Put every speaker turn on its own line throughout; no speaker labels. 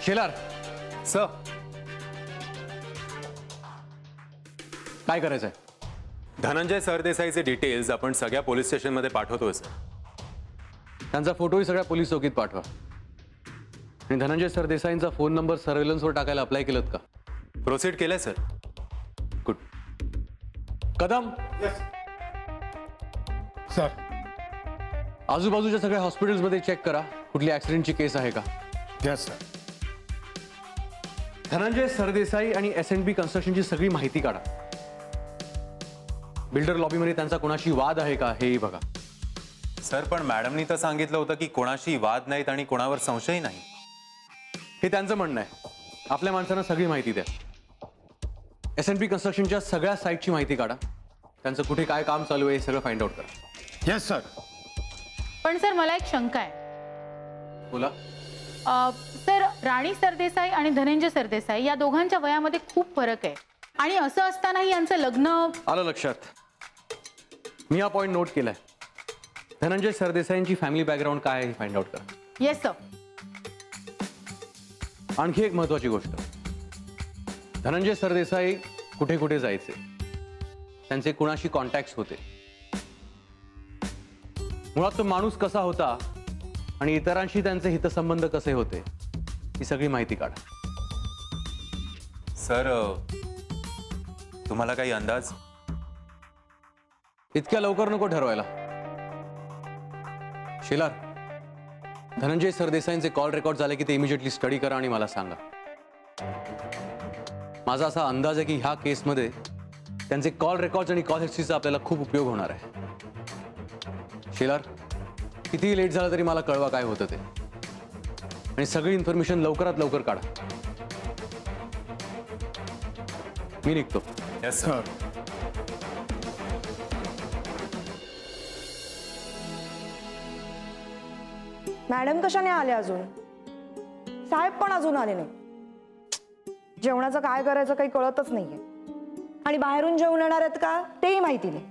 Shelar
sir
काय करायचंय?
Dhananjay सरदेसाईचे details आपण सगळ्या पोलीस स्टेशनमध्ये पाठवतोय सर.
त्यांचा फोटोही सगळ्या पोलीस चौकीत पाठवा. आणि धनंजय सरदेसाईंचा फोन नंबर सर्वेलन्सवर टाकायला अप्लाय केलं का?
प्रोसीड केलंय सर.
गुड. कदम
सर.
आजूबाजूच्या सगळ्या हॉस्पिटल्समध्ये चेक करा कुठली ऍक्सिडेंटची केस आहे का.
Yes sir.
धनंजय सरदेसाई आणि S&P कन्स्ट्रक्शनची सगळी माहिती काढा. बिल्डर लॉबीमध्ये त्यांचा कोणाशी वाद आहे का हेही बघा.
सर पण मॅडमनी तर सांगितलं होतं की कोणाशी वाद नाहीत आणि कोणावर संशय नाही.
हे त्यांचं म्हणणं आहे. आपल्या माणसांना सगळी माहिती द्या. S&P कन्स्ट्रक्शनच्या सगळ्या साईटची माहिती काढा. त्यांचं कुठे काय काम चालू आहे हे सगळं फाइंड आउट करा.
Yes sir.
पण सर मला एक शंका आहे.
बोला.
सर राणी सरदेसाई आणि धनंजय सरदेसाई या दोघांच्या वयामध्ये खूप फरक आहे आणि असं असतानाही यांचं लग्न.
आलं लक्षात. मी हा पॉइंट नोट केलाय. धनंजय सरदेसाईंची फॅमिली बॅकग्राऊंड काय आहे हे फाइंड आउट करा.
Yes sir.
आणखी एक महत्वाची गोष्ट. धनंजय सरदेसाई कुठे कुठे जायचे, त्यांचे कुणाशी कॉन्टॅक्ट्स होते, मुळात तो माणूस कसा होता आणि इतरांशी त्यांचे हितसंबंध कसे होते ही सगळी माहिती काढा.
सर तुम्हाला काही अंदाज?
इतक्या लवकर नको ठरवायला. शेलार, धनंजय सरदेसाईंचे कॉल रेकॉर्ड झाले की ते इमिजिएटली स्टडी करा आणि मला सांगा. माझा असा अंदाज आहे की ह्या केसमध्ये त्यांचे कॉल रेकॉर्ड आणि कॉल हिस्ट्रीचा आपल्याला खूप उपयोग होणार आहे. शेलार, कितीही लेट झालं तरी मला कळवा काय होतं ते, आणि सगळी इन्फॉर्मेशन लवकरात लवकर काढा. मी निघतो.
Yes sir.
मॅडम कशाने आले अजून? साहेब पण अजून आले नाही. जेवणाचं काय करायचं काही कळतच नाहीये. आणि बाहेरून जेवण येणार आहेत का तेही माहिती नाही.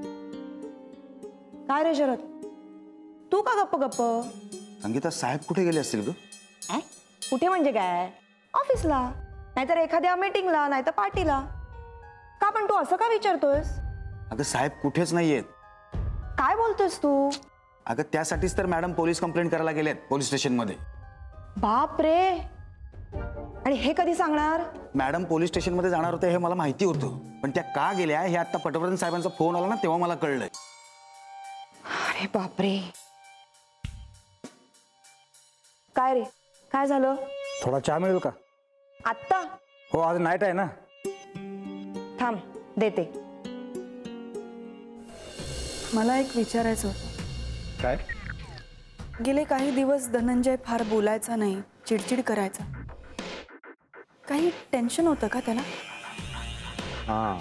काय रे शरद, तू का गप्प गप्प?
संगीता, साहेब कुठे गेले असतील ग?
कुठे म्हणजे काय? ऑफिसला, नाहीतर एखाद्या मीटिंगला, नाहीतर पार्टीला. का पण तू असं का विचारतोयस?
अगं साहेब कुठेच नाहीयेत.
काय बोलतोयस तू?
अगं त्यासाठीच तर मॅडम पोलीस कंप्लेंट करायला गेलेत पोलीस स्टेशनमध्ये.
बाप रे. आणि हे कधी सांगणार?
मॅडम पोलीस स्टेशनमध्ये जाणार होते हे मला माहिती होतं, पण त्या का गेल्या हे आता पटवर्धन साहेबांचा फोन आला ना तेव्हा मला कळलंय.
अरे बापरे. काय रे, काय झालं?
थोडा चहा मिळेल का?
आत्ता?
हो, आज नाईट आहे ना.
थांब देते.
मला एक विचारायचं होतं.
काय?
गेले काही दिवस धनंजय फार बोलायचा नाही, चिडचिड करायचा. काही टेन्शन होतं का त्याला?
हां,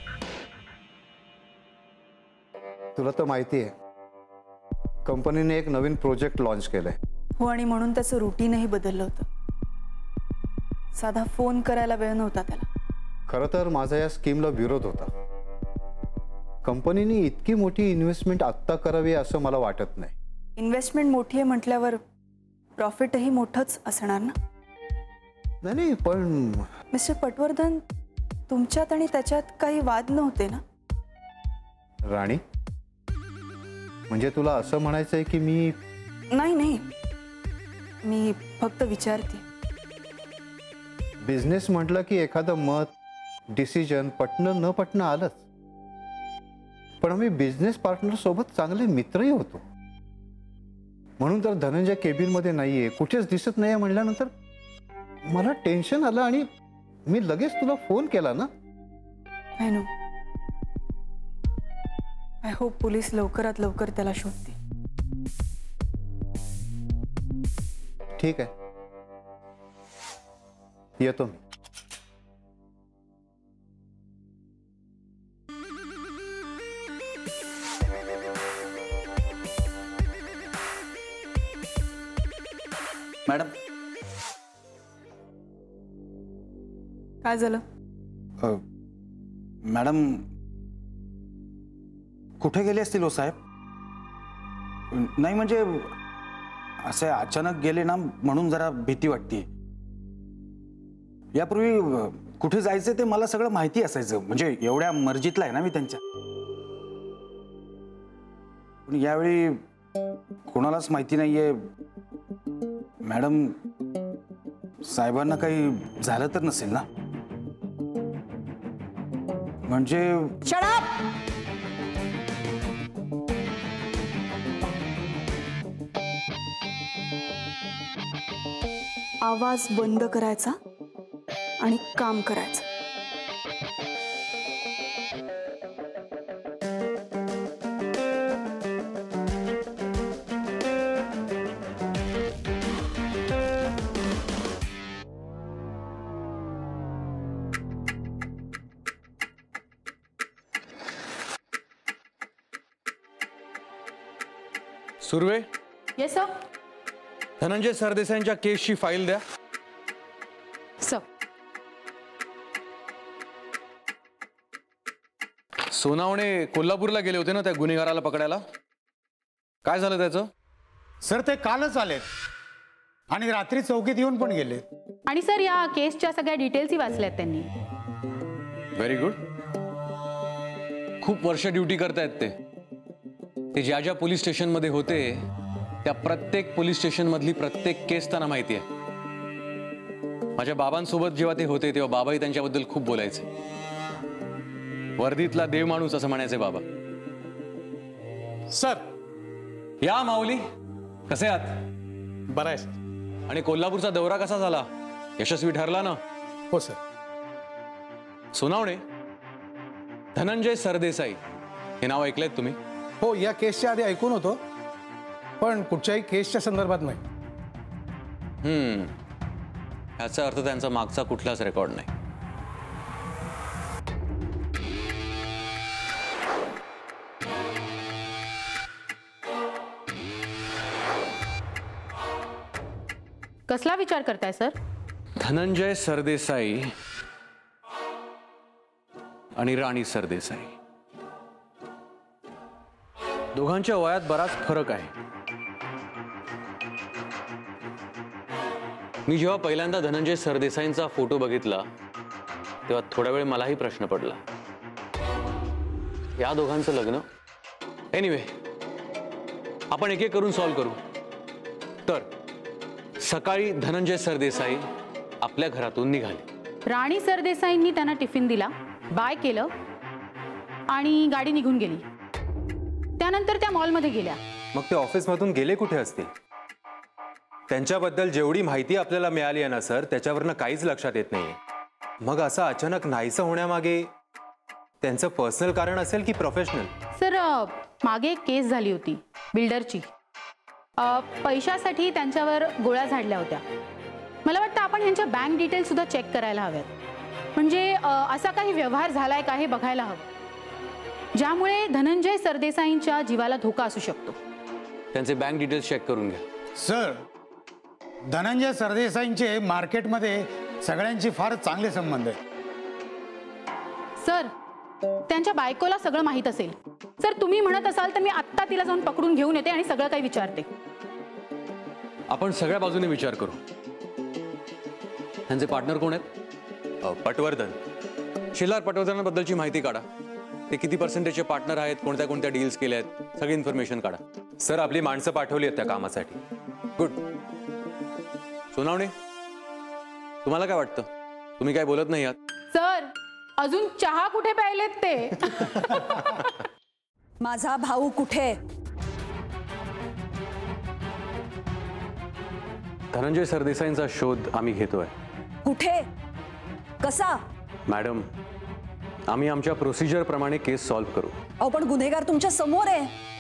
तुला तर माहिती आहे कंपनीने एक नवीन प्रोजेक्ट लॉन्च केलाय.
हो, आणि म्हणून त्याचं रुटीनही बदललं होतं. साधा फोन करायला वेळ नव्हता त्याला.
खरं तर माझा या स्कीमला विरोध होता. कंपनीने इतकी मोठी इन्व्हेस्टमेंट आत्ता करावी असं मला वाटत नाही.
इन्व्हेस्टमेंट मोठी आहे म्हटल्यावर प्रॉफिटही मोठंच असणार ना.
नाही, पण
मिस्टर पटवर्धन, तुमच्यात आणि त्याच्यात काही वाद नव्हते ना?
राणी, म्हणजे तुला असं म्हणायचंय की मी?
नाही नाही, मी फक्त विचारते.
बिझनेस म्हटलं की एखादं मत, डिसिजन पटणं न पटणं आलंच. पण आम्ही बिझनेस पार्टनर सोबत चांगले मित्रही होतो. म्हणून तर धनंजय केबिनमध्ये नाहीये, कुठेच दिसत नाहीये म्हटल्यानंतर मला टेन्शन आलं आणि मी लगेच तुला फोन केला ना.
I know. I hope police लवकरात लवकर त्याला शोधतील.
ठीक आहे, येतो मी.
मॅडम.
काय झालं?
मॅडम कुठे गेले असतील हो साहेब? नाही म्हणजे असे अचानक गेले ना म्हणून जरा भीती वाटते. यापूर्वी कुठे जायचं ते मला सगळं माहिती असायचं, म्हणजे एवढ्या मर्जीतला आहे ना मी त्यांच्या. पण यावेळी कोणालाच माहिती नाहीये. मॅडम, साहेबांना काही झालं तर नसेल ना? म्हणजे
Shut up!
आवाज बंद करायचा आणि काम करायचं.
Surve,
yes sir.
धनंजय सरदेसाईंच्या केसची फाईल द्या.
सर,
सोनावणे कोल्हापूरला गेले होते ना त्या गुन्हेगाराला पकडायला. काय झालं त्याचं?
सर ते कालच आलेत आणि रात्री चौकीत येऊन पण गेले.
आणि सर या केसच्या सगळ्या डिटेल्सही वाचल्यात त्यांनी.
Very good. खूप वर्ष ड्युटी करतायत ते ज्या ज्या पोलीस स्टेशनमध्ये होते त्या प्रत्येक पोलीस स्टेशन मधली प्रत्येक केस त्यांना माहिती आहे. माझ्या बाबांसोबत जेव्हा ते होते तेव्हा बाबाही त्यांच्याबद्दल खूप बोलायचे. वर्दीतला देव माणूस असं म्हणायचे बाबा.
सर,
या माऊली, कसे आहात?
बरं आहे सर.
आणि कोल्हापूरचा दौरा कसा झाला? यशस्वी ठरला ना?
हो सर.
सोनावणे, धनंजय सरदेसाई हे नाव ऐकलंय तुम्ही?
हो, या केसच्या आधी ऐकून होतो, पण कुठच्याही केसच्या संदर्भात नाही.
याचा अर्थ त्यांचा मागचा कुठलाच रेकॉर्ड नाही.
कसला विचार करताय सर?
धनंजय सरदेसाई आणि राणी सरदेसाई दोघांच्या वयात बराच फरक आहे. मी जेव्हा पहिल्यांदा धनंजय सरदेसाईंचा फोटो बघितला तेव्हा थोडा वेळ मलाही प्रश्न पडला, या दोघांचं लग्न? एनिवे, आपण एक एक करून सॉल्व्ह करू. तर सकाळी धनंजय सरदेसाई आपल्या घरातून निघाले.
राणी सरदेसाईंनी त्यांना टिफिन दिला, बाय केलं आणि गाडी निघून गेली. त्यानंतर त्या मॉलमध्ये गेल्या.
मग ते ऑफिसमधून गेले कुठे असतील? त्यांच्याबद्दल जेवढी माहिती आपल्याला मिळाली आहे ना सर, त्याच्यावरनं काहीच लक्षात येत नाहीये. मग असं अचानक नाहीसं होण्यामागे त्यांचं पर्सनल कारण असेल की प्रोफेशनल?
सर, मागे एक केस झाली होती बिल्डरची. पैशासाठी त्यांच्यावर गोळ्या झाडल्या होत्या. मला वाटतं आपण ह्यांच्या बँक डिटेल्स सुद्धा चेक करायला हव्यात. म्हणजे असा काही व्यवहार झालाय का हे बघायला हवं, ज्यामुळे धनंजय सरदेसाईंच्या जीवाला धोका असू शकतो.
त्यांचे बँक डिटेल्स चेक करून घ्या.
सर, धनंजय सरदेसाईंचे मार्केटमध्ये सगळ्यांची फार चांगले संबंध आहेत.
सर, त्यांच्या बायकोला सगळं माहीत असेल. सर, तुम्ही म्हणत असाल तर मी आत्ता तिला जाऊन पकडून घेऊन येते आणि सगळं काही विचारते.
आपण सगळ्या बाजूने विचार करू. त्यांचे पार्टनर कोण आहेत?
पटवर्धन.
शेलार पटवर्धनाबद्दलची माहिती काढा. ते किती पर्सेंटेजचे पार्टनर आहेत, कोणत्या कोणत्या डील्स केल्या आहेत, सगळी इन्फॉर्मेशन काढा.
सर, आपली माणसं पाठवली आहेत त्या कामासाठी.
गुड. सोनावणे, तुम्हाला काय वाटतं? तुम्ही काय बोलत नाही आहात?
सर, अजून चहा कुठे प्यायलेत ते?
माझा भाऊ कुठे?
धनंजय सरदेसाईंचा शोध आम्ही घेतोय.
कुठे? कसा?
मॅडम, आम्ही आमच्या प्रोसिजर प्रमाणे केस सॉल्व्ह करू.
अहो, पण गुन्हेगार तुमच्या समोर आहे.